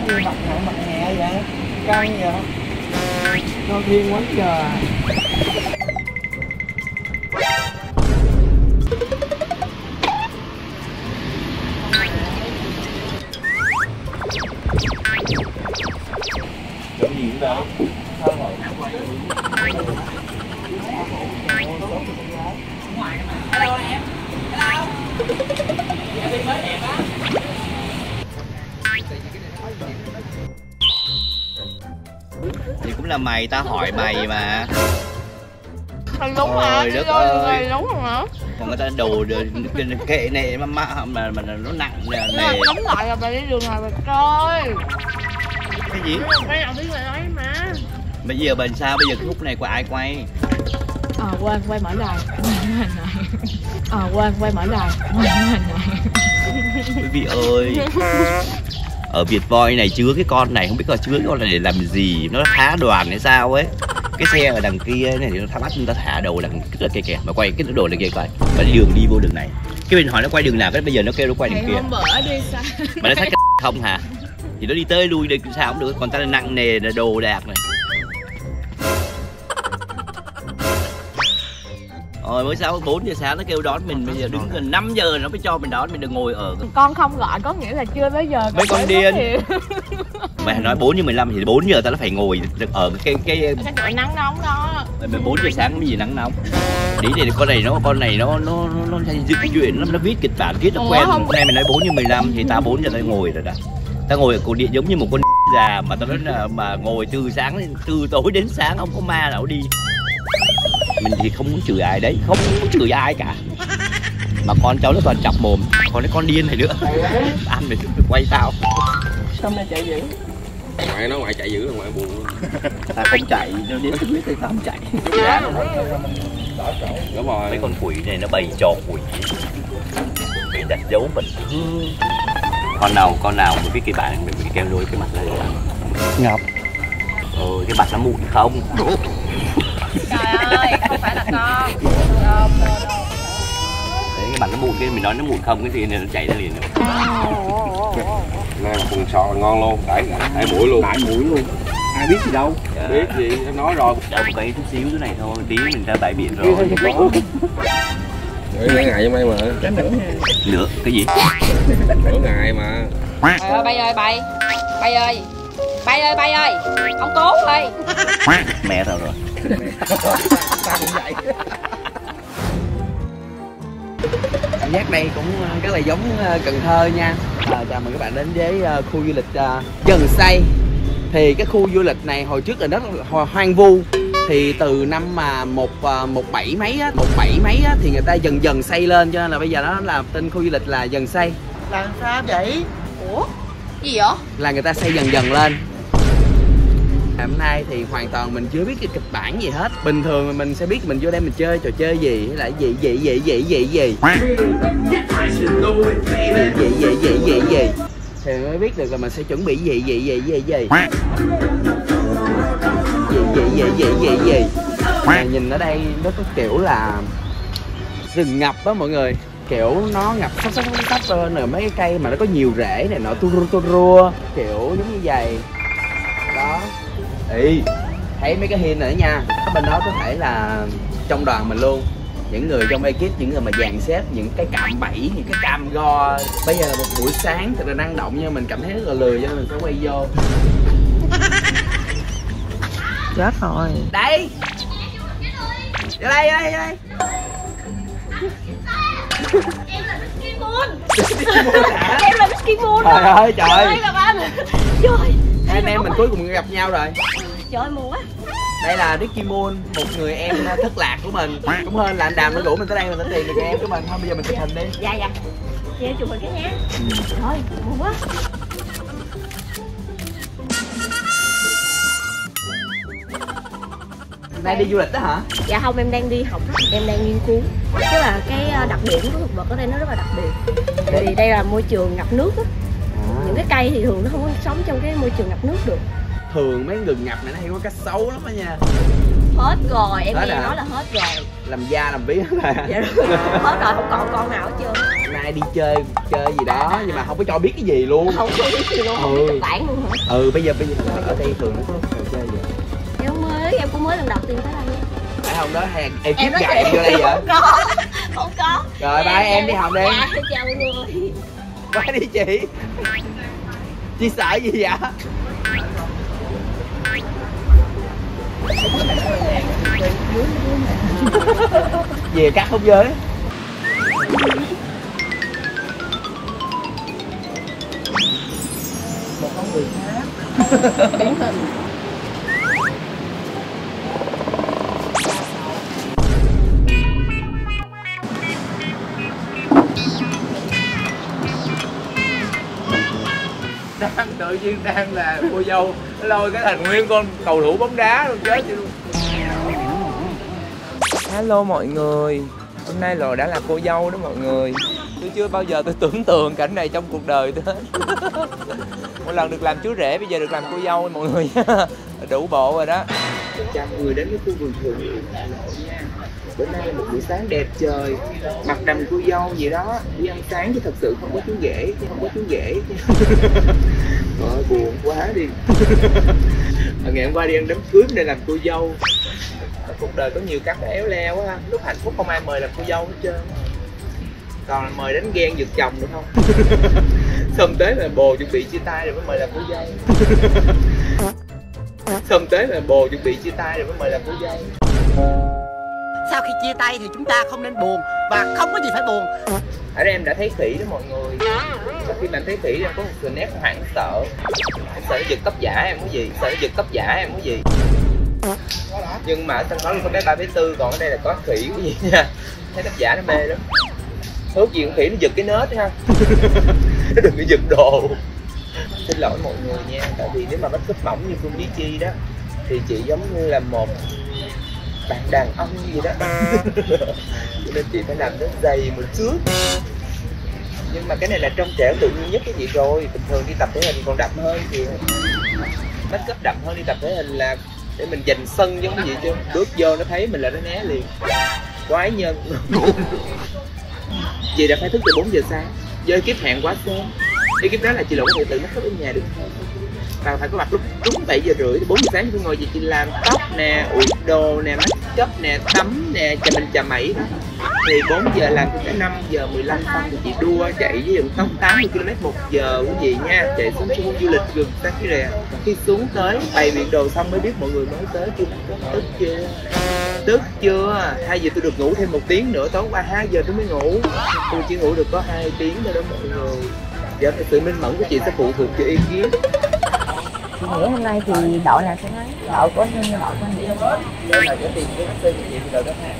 gì mặt nặng mặt nhẹ vậy? Căng vậy? Nó thiên quá trời. Cái gì cũng đâu. Sao rồi? Hello em. Hello. Em đi mới đẹp á. Thì cũng là mày, ta hỏi mày mà. Thì đúng mà, đất ơi. đúng rồi mà. Còn người ta đồ kệ này mà nó nặng nè. Nắm lại là bà đi đường này bà coi. Cái gì? Cái nào biết người ấy mà. Bây giờ bên sao? Bây giờ cái khúc này của ai quay? Quên quay mở lại. Quên quay mở lại. Quý vị ơi, ở Việt Voi này chứa cái con này, không biết là chứa cái con này để làm gì, nó phá đoàn hay sao ấy. Cái xe ở đằng kia này thì nó bắt người ta thả đầu đằng rất là kìa, mà quay cái đồ này kia coi, mà đường đi vô đường này. Cái bên hỏi nó quay đường nào, cái bây giờ nó kêu nó quay đường kia. Hôm bữa đi xa. Mà nó thấy cái không hả? Thì nó đi tới lui đi sao cũng được, còn ta là nặng nề là đồ đạc này. Rồi mới 4 giờ sáng nó kêu đón mình, bây giờ đứng gần 5 giờ nó mới cho mình đón, mình đừng ngồi ở. Con không gọi có nghĩa là chưa tới giờ. Mấy con điên. Mày nói 4 giờ 15 thì 4 giờ ta nó phải ngồi được ở cái chỗ nắng nóng đó. 4 giờ sáng cái gì nắng nóng. Đi thì con này nó dịch chuyển nó viết kịch bản viết nó quen. Hôm nay mày nói 4 giờ 15 thì ta 4 giờ ta ngồi rồi đó. Ta ngồi ở cổ điện giống như một con già mà ta nói là mà ngồi từ tối đến sáng không có ma nào đi. Mình thì không muốn chửi ai đấy, không muốn chửi ai cả. Mà con cháu nó toàn chọc mồm, còn cái con điên này nữa. Ăn để quay tao. Sao mày chạy dữ? Ngoại nó ngoại chạy dữ, ngoại buồn. Ta không chạy, nó đến biết thì tao không chạy. Đúng rồi. Mấy con quỷ này nó bày trò quỷ. Bị đặt dấu mình. Con nào một cái bạn mình bị keo đôi cái mặt này là Ngọc. Cái mặt nó mụn không? Trời ơi, không phải là con. Đấy, cái mặt nó mụn cái mình nói nó mụn không cái gì nên nó chạy ra liền. Này là cùng sò ngon luôn, đãi mũi luôn. Đại mũi luôn. Ai biết gì đâu. Biết gì em nói rồi. Đâu một cái chút xíu thế này thôi, tí mình ra bãi biển rồi. Mấy ngày trong đây mà. Cái nữa nha. Nữa cái gì? Nửa ngày mà. Trời ơi bay ơi bay. Bay ơi. Bay ơi. Ông Cố ơi. Mẹ tao rồi. Tao cũng vậy. Cảm giác đây cũng rất là giống Cần Thơ nha. Chào mừng các bạn đến với khu du lịch Dần Xây. Thì cái khu du lịch này hồi trước là rất là hoang vu. Thì từ năm mà 17 mấy á, thì người ta dần dần xây lên, cho nên là bây giờ nó là tên khu du lịch là Dần Xây. Làm sao vậy? Ủa? Gì vậy? Là người ta xây dần dần lên. Hôm nay thì hoàn toàn mình chưa biết cái kịch bản gì hết. Bình thường mình sẽ biết mình vô đây mình chơi trò chơi gì hay là gì thì mới biết được là mình sẽ chuẩn bị gì Nhìn ở đây nó có kiểu là rừng ngập á mọi người, kiểu nó ngập sắp rồi mấy cái cây mà nó có nhiều rễ này nọ tu rua kiểu giống như vậy đó. Ý thấy mấy cái hiên nữa nha, bên đó có thể là trong đoàn mình luôn, những người trong ekip, những người mà dàn xếp những cái cạm bẫy, những cái cam go. Bây giờ là một buổi sáng thật là năng động nhưng mình cảm thấy rất là lười cho nên mình sẽ quay vô. Chết rồi. Đây. Vô đây. Em là Mickey Moon. Em là Mickey Moon. Trời ơi trời. Trời gặp anh. Trời. Anh em mình cuối cùng gặp nhau rồi. Trời ơi mùa quá. Đây là Ricky Moon, một người em thất lạc của mình. Cũng hơn là anh Đàm nó rủ mình tới đây mình sẽ tìm được em của mình. Thôi bây giờ mình chụp hình đi. Dạ. Chị em chụp hình cái nhé. Thôi, mùa quá. Nay đi du lịch đó hả? Dạ không, em đang đi học đó. Em đang nghiên cứu. Tức là cái đặc điểm của thực vật ở đây nó rất là đặc biệt. Tại vì đây là môi trường ngập nước á. Những cái cây thì thường nó không có sống trong cái môi trường ngập nước được. Thường mấy rừng ngập này nó hay có cá sấu lắm đó nha. Hết rồi, em Hết nghe hả? nói là hết rồi. Làm da làm ví hết rồi. Dạ đúng. Hết rồi, không còn con nào hết trơn. Nay đi chơi gì đó nhưng mà không có cho biết cái gì luôn. Không có biết gì luôn, không biết kịch bản luôn hả? Bây giờ ở đây thường nó có trò chơi gì? Em cũng mới lần đầu tiên tới đây. Phải không đó hàng em Em kiếm nói dạy chị vô đây vậy? không có. Rồi bye em đi học đi. Dạ, chào mọi người. Bye đi chị. Chị sợ gì vậy? Về cắt không giới. Một con người khác. Điển hình. Đang tự nhiên đang là cô dâu lôi cái thành nguyên con cầu thủ bóng đá luôn, chết chứ luôn. Hello mọi người, hôm nay Lò đã là cô dâu đó mọi người. Tôi chưa bao giờ tôi tưởng tượng cảnh này trong cuộc đời tôi hết. Một lần được làm chú rể, bây giờ được làm cô dâu mọi người. Đủ bộ rồi đó. Chào mọi người đến với khu vườn thượng Hà Nội nha. Bữa nay là một buổi sáng đẹp trời, mặc đầm cô dâu gì đó, đi ăn sáng chứ thật sự không có chú rể, Trời buồn quá đi. Ngày hôm qua đi ăn đám cưới nên làm cô dâu. Cuộc đời có nhiều cắt éo leo á, lúc hạnh phúc không ai mời làm cô dâu hết trơn. Còn là mời đánh ghen giật chồng được không? Xong tới là bồ chuẩn bị chia tay rồi mới mời làm cô dâu. Xong tới là bồ chuẩn bị chia tay rồi mới mời làm cô dâu. Sau khi chia tay thì chúng ta không nên buồn và không có gì phải buồn. Ở đây em đã thấy khỉ đó mọi người. Và khi mà em thấy khỉ em có một sự nét hoảng sợ. Em sợ nó giật tóc giả em muốn gì? Nhưng mà ở sân khấu có bé 3 bé 4, còn ở đây là có khỉ cái gì nha. Thấy tóc giả nó mê lắm. Ước gì con khỉ nó giật cái nết ha. Nó đừng có giật đồ. Xin lỗi mọi người nha, tại vì nếu mà make up mỏng như Phương Lý Chi đó thì chị giống như là một bạn đàn ông gì đó. Cho nên chị phải làm nó dày một chút. Nhưng mà cái này là trong trẻo tự nhiên nhất cái gì rồi. Bình thường đi tập thể hình còn đậm hơn thì make up đậm hơn đi tập thể hình là để mình giành sân giống cái gì chứ. Bước vô nó thấy mình là nó né liền. Quái nhân. Chị đã phải thức từ 4 giờ sáng. Với kiếp hẹn quá sớm. Cái kiếp đó là chị Lộ có thể tự make up ở nhà được không? Và phải có mặt lúc đúng 7 giờ rưỡi, 4 giờ sáng tôi ngồi về chị làm tóc nè, ủi đồ nè, make up nè, tắm nè, chà mẩy đó. Thì 4 giờ làm tới 5 giờ 15 xong thì chị đua chạy với đường tốc 80 km/h quý vị nha. Chạy xuống khu du lịch gần Sa Kỳ Rè. Khi xuống tới bày biện đồ xong mới biết mọi người mới tới chưa. Tức chưa? Thay vì tôi được ngủ thêm 1 tiếng nữa, tối qua 2 giờ tôi mới ngủ. Tôi chỉ ngủ được có 2 tiếng thôi đó mọi người. Giờ sự minh mẫn của chị sẽ phụ thuộc vào ý kiến. Chị nghĩ hôm nay thì đội nào sẽ thắng? Đội của anh hay đội của anh? Đội nào có tiền với vaccine thì đội đó thắng.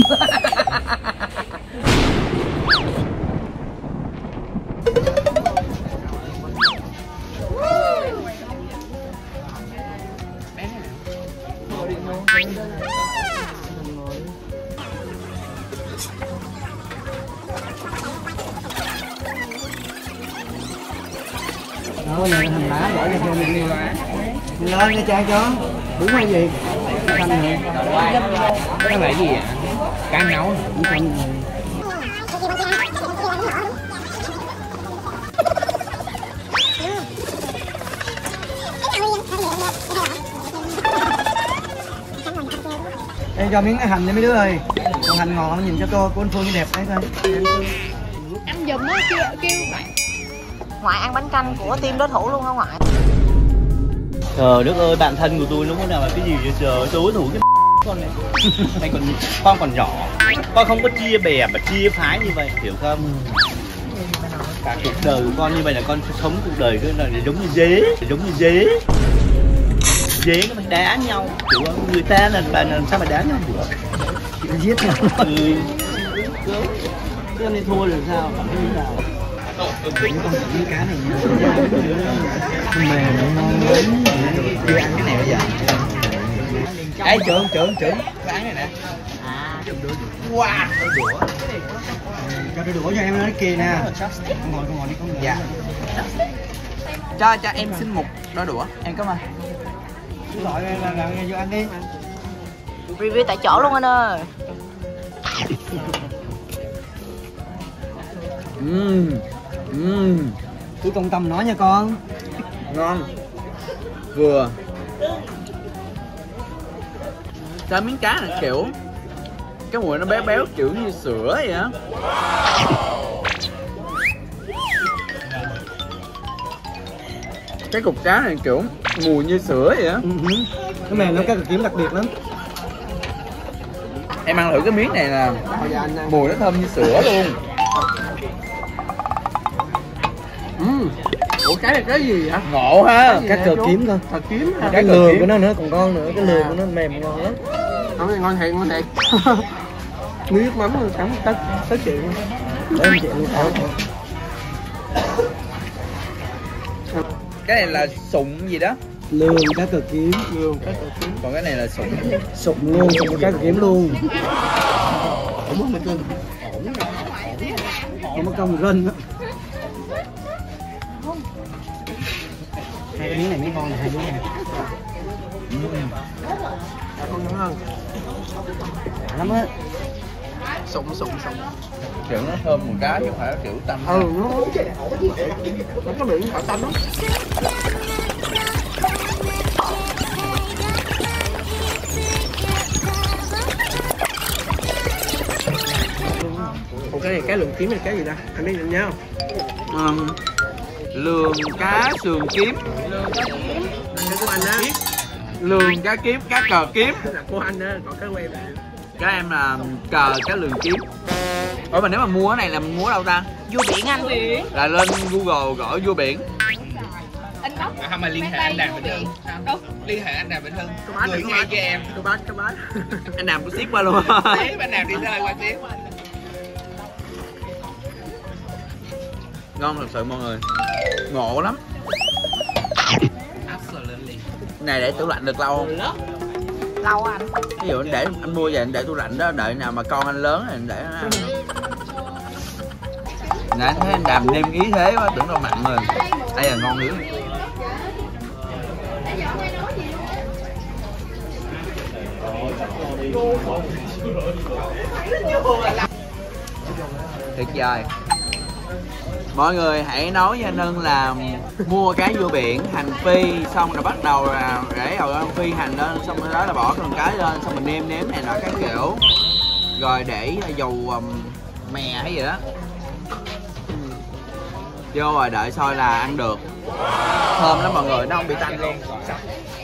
Đó này hành lá bỏ ra cho mình đi. Lên nha cha cho. Đúng hay gì? Canh này. Cái là gì vậy? Cá nấu hả? Canh này. Em cho miếng cái hành đi mấy đứa ơi. Còn hành ngọt nhìn cho cô anh Phương đẹp đấy thôi. Ăn giùm á, kêu bạn. Ngoại ăn bánh canh của team đối thủ luôn hả ngoại? Trời đất ơi, bạn thân của tôi lúc nào mà cái gì vậy trời, đối thủ cái con này. Con còn nhỏ, con không có chia bè mà chia phái như vậy, hiểu không? Cả cuộc đời của con như vậy là con sống cuộc đời cứ là giống như dế. Dế nó phải đá nhau, hiểu không? Người ta là làm sao mà đá nhau được? Chỉ có giết nhau. Cho nên thua được sao? Cảm thấy thế nào? Những con những cá này mềm ngon lắm. Chưa ăn cái này bây giờ. Ê trưởng cái án này nè. Wow. Cho đôi đũa cho em nó kia nè. Con ngồi đi con ngồi. Dạ. Cho em xin một đôi đũa, em cảm ơn. Gọi là vô ăn đi. Review tại chỗ luôn anh ơi. Cứ công tâm nói nha con. Ngon. Vừa. Cái miếng cá này kiểu cái mùi nó béo béo kiểu như sữa vậy á. Cái cục cá này kiểu mùi như sữa vậy á. Cái mềm nó cá cờ kiếm đặc biệt lắm. Em ăn thử cái miếng này là mùi nó thơm như sữa luôn. Ủa cái này cái gì vậy? Ngộ ha. Cá cờ kiếm thôi. Cờ kiếm hả? Cái lườn của nó nữa còn ngon nữa, cái lườn của nó mềm ngon lắm. Ngon thiệt, ngon thiệt. Nước mắm cắm tới chuyện luôn. Để em chị luôn thảo. Cái này là sụng gì đó? Lườn cá cờ kiếm. Lương cá cờ kiếm. Còn cái này là sụng. Sụn luôn, sụn cá cờ kiếm luôn. Ổn mà cưng. Không có công rinh á. Hai cái miếng này miếng ngon này, hai miếng này. Đã lắm á. Sụng. Kiểu nó thơm mùi cá chứ không phải kiểu tanh. Nó có miệng phải tanh lắm. Ủa cái này cái lườn kiếm là cái gì ta? Anh biết nhận nhớ không? Lườn cá sườn kiếm. Cái của anh á. Lườn cá kiếm, cá cờ kiếm. Là của anh á, còn cái quay này. Các em là cờ cá lườn kiếm. Ủa mà nếu mà mua cái này là mình mua ở đâu ta? Vua biển anh. Là lên Google gõ vua biển. Anh Đốc. Không mà liên hệ anh Đàm Vĩnh Hưng. Liên hệ anh Đàm Vĩnh Hưng. Gửi ngay cho em. Tôi bán. Anh Đàm có ship qua luôn. Anh Đàm đi chơi qua tiếp. Ngon thật sự mọi người. Ngộ lắm. Này để tủ lạnh được lâu không? Lâu anh. Ví dụ anh để anh mua về anh để tủ lạnh đó, đợi nào mà con anh lớn thì anh để nó ăn. Nãy thấy anh Đàm nêm ý thế quá, tưởng đâu mặn rồi. Đây là ngon nữa. Tuyệt vời. Mọi người hãy nói với anh Hưng là mua cái vua biển hành phi, xong rồi bắt đầu là để vào phi hành lên, xong rồi đó là bỏ con cái lên, xong mình nêm này nọ cái kiểu, rồi để dầu mè hay gì đó vô rồi đợi sôi là ăn được. Thơm lắm mọi người, nó không bị tanh luôn.